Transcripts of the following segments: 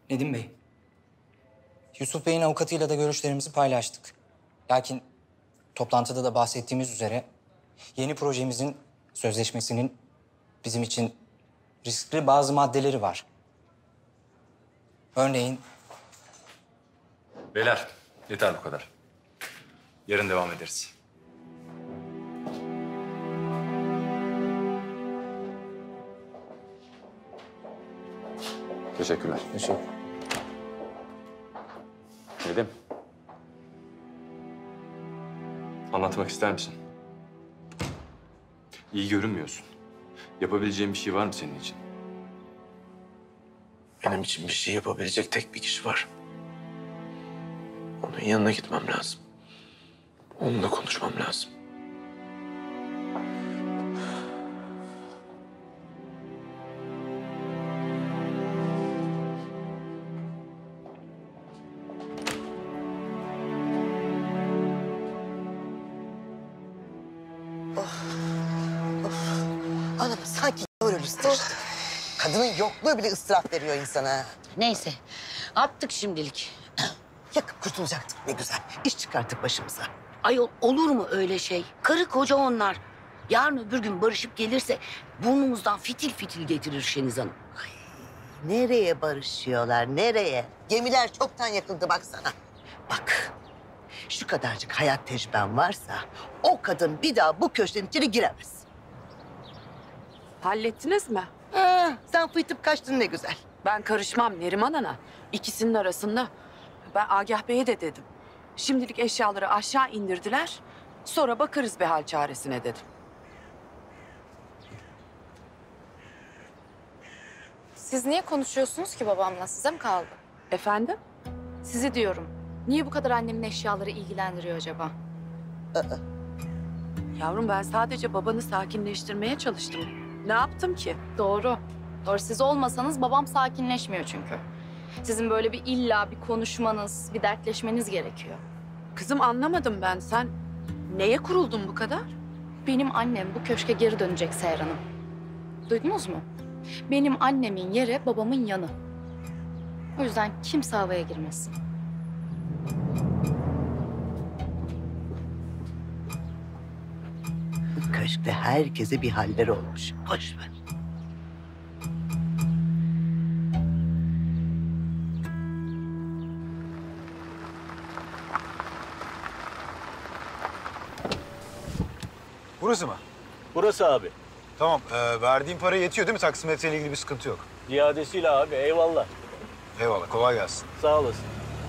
Nedim Bey, Yusuf Bey'in avukatıyla da görüşlerimizi paylaştık. Lakin toplantıda da bahsettiğimiz üzere yeni projemizin sözleşmesinin bizim için riskli bazı maddeleri var. Örneğin... Beyler, yeter bu kadar. Yarın devam ederiz. Teşekkürler. Teşekkür. Nedim. Anlatmak ister misin? İyi görünmüyorsun. Yapabileceğin bir şey var mı senin için? Benim için bir şey yapabilecek tek bir kişi var. Onun yanına gitmem lazım. Onunla konuşmam lazım. Anam sanki ölürüz. Kadının yokluğu bile ıstırap veriyor insana. Neyse, attık şimdilik. Yakıp kurtulacaktık ne güzel. İş çıkarttık başımıza. Ayol olur mu öyle şey? Karı koca onlar. Yarın öbür gün barışıp gelirse burnumuzdan fitil fitil getirir Şeniz Hanım. Nereye barışıyorlar, nereye? Gemiler çoktan yakıldı baksana. Bak, şu kadarcık hayat tecrüben varsa o kadın bir daha bu köşenin içine giremez. Hallettiniz mi? Sen fıytıp kaçtın ne güzel. Ben karışmam Neriman Ana. İkisinin arasında. Ben Agah Bey'e de dedim. Şimdilik eşyaları aşağı indirdiler. Sonra bakarız bir hal çaresine dedim. Siz niye konuşuyorsunuz ki babamla? Size mi kaldı? Efendim? Sizi diyorum. Niye bu kadar annemin eşyaları ilgilendiriyor acaba? Yavrum ben sadece babanı sakinleştirmeye çalıştım. Ne yaptım ki? Doğru. Doğru, siz olmasanız babam sakinleşmiyor çünkü. Sizin böyle bir illa bir konuşmanız, bir dertleşmeniz gerekiyor. Kızım anlamadım ben. Sen neye kuruldun bu kadar? Benim annem bu köşke geri dönecek Seher Hanım. Duydunuz mu? Benim annemin yeri babamın yanı. O yüzden kimse havaya girmesin. Bu köşkte herkese bir haller olmuş. Boş ver. Burası mı? Burası abi. Tamam. Verdiğin para yetiyor değil mi? Taksimetreyle ilgili bir sıkıntı yok. Ziyadesiyle abi, eyvallah. Eyvallah. Kolay gelsin. Sağ olasın.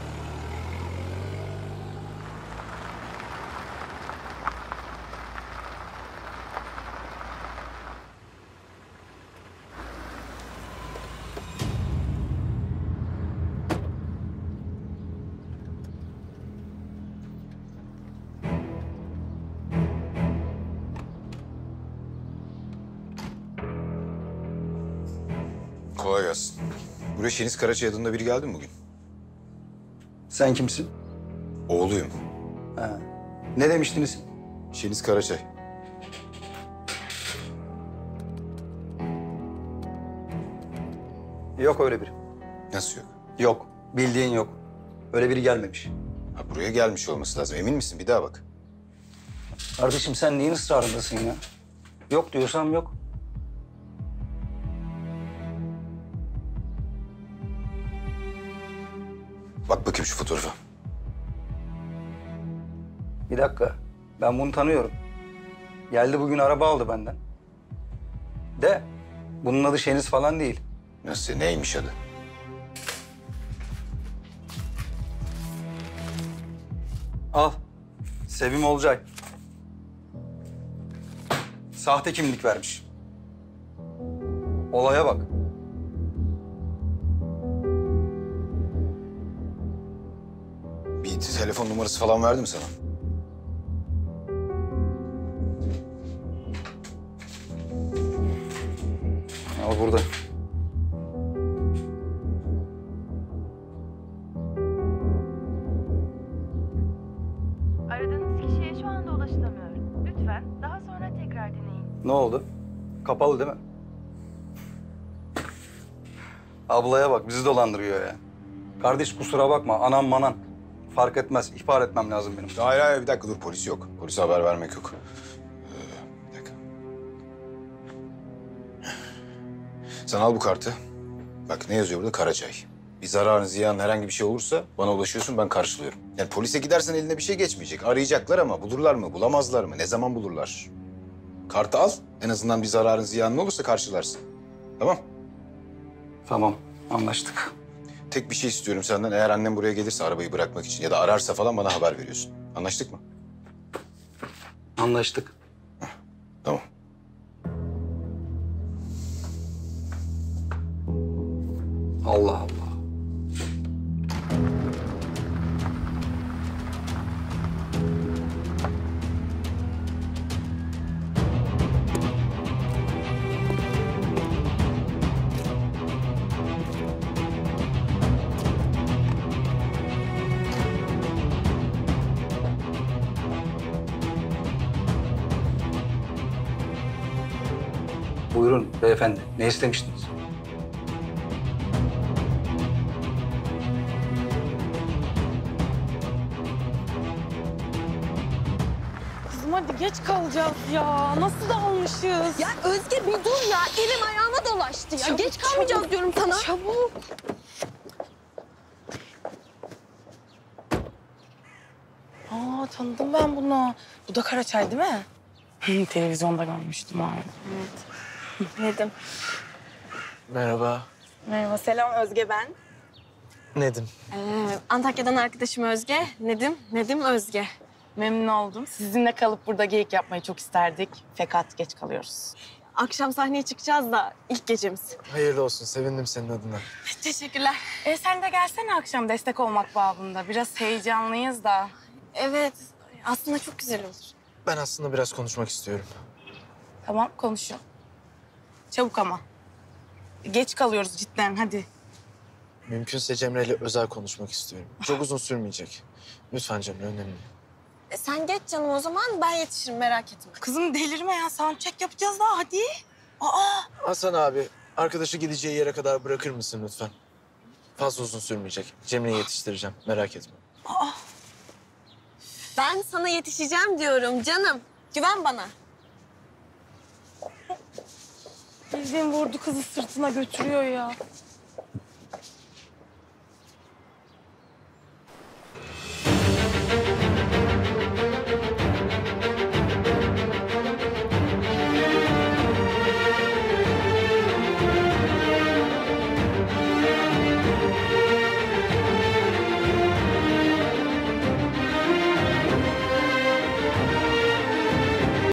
Kolay gelsin. Buraya Şeniz Karaçay adında biri geldi mi bugün? Sen kimsin? Oğluyum. Ha. Ne demiştiniz? Şeniz Karaçay. Yok öyle biri. Nasıl yok? Yok. Bildiğin yok. Öyle biri gelmemiş. Ha, buraya gelmiş olması lazım. Emin misin? Bir daha bak. Kardeşim sen neyin ısrarındasın ya? Yok diyorsam yok. Bak bakayım şu fotoğrafa. Bir dakika. Ben bunu tanıyorum. Geldi bugün araba aldı benden. De bunun adı Şeniz falan değil. Nasıl? Neymiş adı? Al. Sevim Olcay. Sahte kimlik vermiş. Olaya bak. Bir telefon numarası falan verdi mi sana? Al burada. Aradığınız kişiye şu anda ulaşılamıyor. Lütfen daha sonra tekrar deneyin. Ne oldu? Kapalı değil mi? Ablaya bak bizi dolandırıyor ya. Kardeş kusura bakma, anam manan. Fark etmez, ihbar etmem lazım benim. Hayır hayır bir dakika dur polis yok. Polise haber vermek yok. Bir dakika. Sen al bu kartı. Bak ne yazıyor burada? Karaçay. Bir zararın, ziyan, herhangi bir şey olursa bana ulaşıyorsun, ben karşılıyorum. Yani polise gidersen eline bir şey geçmeyecek. Arayacaklar ama bulurlar mı, bulamazlar mı? Ne zaman bulurlar? Kartı al. En azından bir zararın, ziyanın olursa karşılarsın. Tamam? Tamam, anlaştık. Tek bir şey istiyorum senden. Eğer annem buraya gelirse arabayı bırakmak için ya da ararsa falan bana haber veriyorsun. Anlaştık mı? Anlaştık. Tamam. Allah Allah. Buyurun beyefendi, ne istemiştiniz? Kızım hadi geç kalacağız ya. Nasıl da almışız? Ya Özge bir dur ya. Elim ayağıma dolaştı ya. Çabuk, geç kalmayacağız çabuk. diyorum sana. Çabuk. Aa tanıdım ben bunu. Bu da Karaçay değil mi? Televizyonda görmüştüm abi. Nedim. Merhaba. Merhaba selam Özge ben. Nedim. Antakya'dan arkadaşım Özge. Nedim Özge. Memnun oldum. Sizinle kalıp burada geyik yapmayı çok isterdik. Fakat geç kalıyoruz. Akşam sahneye çıkacağız da ilk gecemiz. Hayırlı olsun. Sevindim senin adına. Teşekkürler. Sen de gelsene akşam destek olmak babında. Biraz heyecanlıyız da. Evet aslında çok güzel olur. Ben aslında biraz konuşmak istiyorum. Tamam konuşun. Çabuk ama. Geç kalıyoruz cidden hadi. Mümkünse Cemre ile özel konuşmak istiyorum. Çok uzun sürmeyecek. Lütfen Cemre, önemli. Sen geç canım o zaman ben yetişirim merak etme. Kızım delirme ya. Soundcheck yapacağız daha hadi. Aa. Hasan abi, arkadaşı gideceği yere kadar bırakır mısın lütfen? Fazla uzun sürmeyecek. Cemre'yi yetiştireceğim, merak etme. Aa. Ben sana yetişeceğim diyorum canım. Güven bana. Bildiğin vurdu kızı sırtına götürüyor ya.